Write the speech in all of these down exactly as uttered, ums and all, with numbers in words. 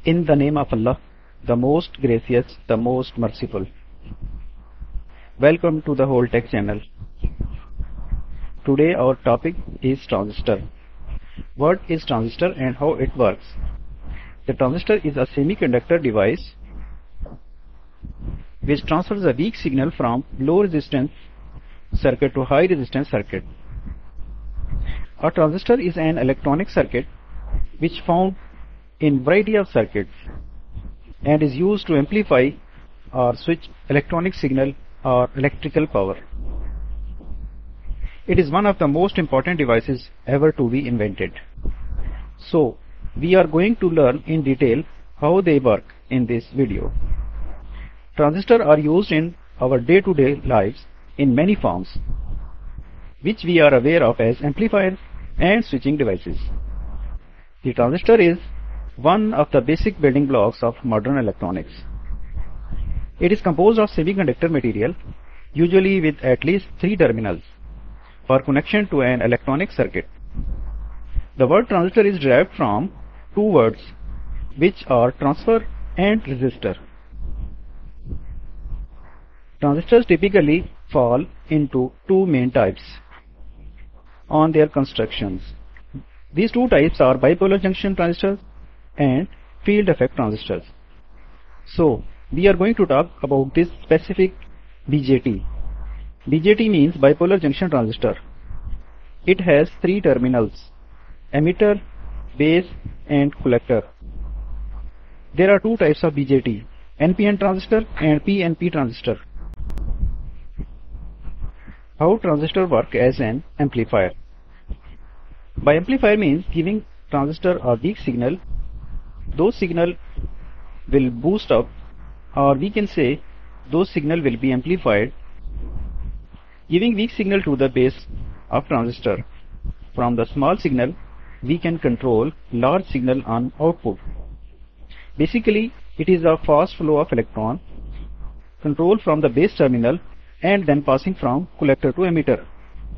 In the name of Allah, the most gracious, the most merciful. Welcome to the Whole Tech channel. Today our topic is transistor. What is transistor and how it works? The transistor is a semiconductor device which transfers a weak signal from low resistance circuit to high resistance circuit. A transistor is an electronic circuit which found in variety of circuits and is used to amplify or switch electronic signal or electrical power. It is one of the most important devices ever to be invented. So, we are going to learn in detail how they work in this video. Transistors are used in our day-to-day lives in many forms, which we are aware of as amplifiers and switching devices. The transistor is one of the basic building blocks of modern electronics. It is composed of semiconductor material, usually with at least three terminals, for connection to an electronic circuit. The word transistor is derived from two words, which are transfer and resistor. Transistors typically fall into two main types on their constructions. These two types are bipolar junction transistors and field effect transistors. So, we are going to talk about this specific B J T. B J T means bipolar junction transistor. It has three terminals: emitter, base and collector. There are two types of B J T, N P N transistor and P N P transistor. How transistor work as an amplifier? By amplifier means giving transistor a weak signal. Those signal will boost up, or we can say those signal will be amplified, giving weak signal to the base of transistor. From the small signal we can control large signal on output. Basically it is a fast flow of electron controlled from the base terminal and then passing from collector to emitter.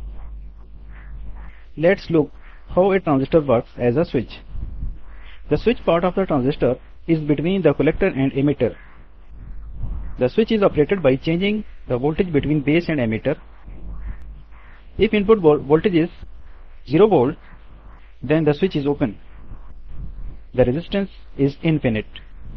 Let's look how a transistor works as a switch. The switch part of the transistor is between the collector and emitter. The switch is operated by changing the voltage between base and emitter. If input voltage is zero volt, then the switch is open. The resistance is infinite.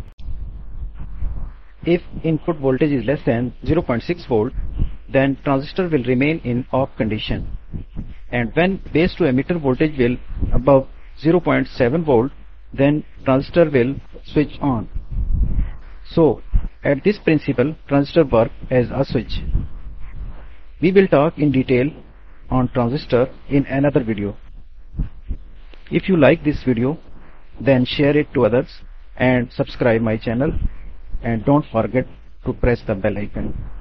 If input voltage is less than zero point six volt, then transistor will remain in off condition. And when base to emitter voltage will above zero point seven volt, then transistor will switch on. So, at this principle, transistor work as a switch. We will talk in detail on transistor in another video. If you like this video, then share it to others and subscribe my channel, and don't forget to press the bell icon.